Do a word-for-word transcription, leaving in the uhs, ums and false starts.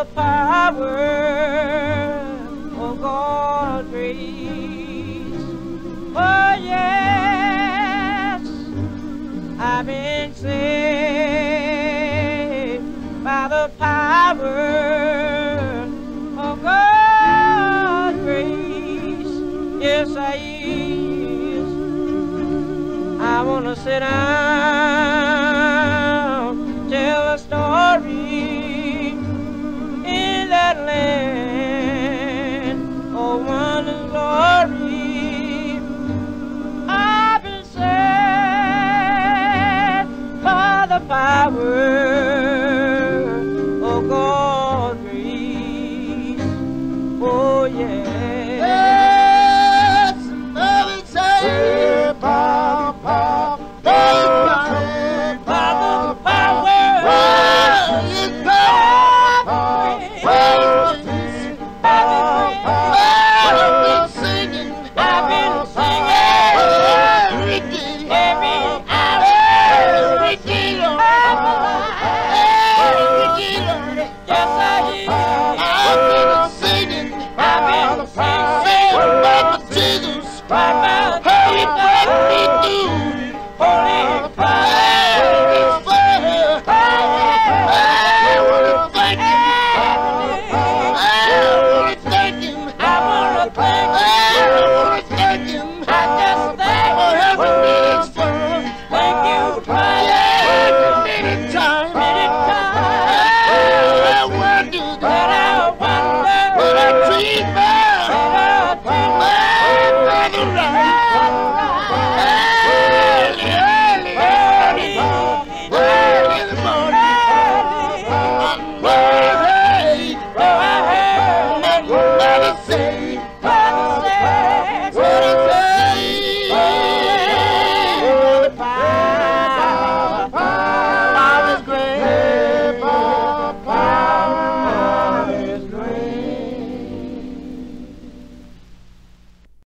the power of God's grace. Oh yes, I've been saved by the power of God's grace. Yes, I is. I wanna sit down, tell a story in that land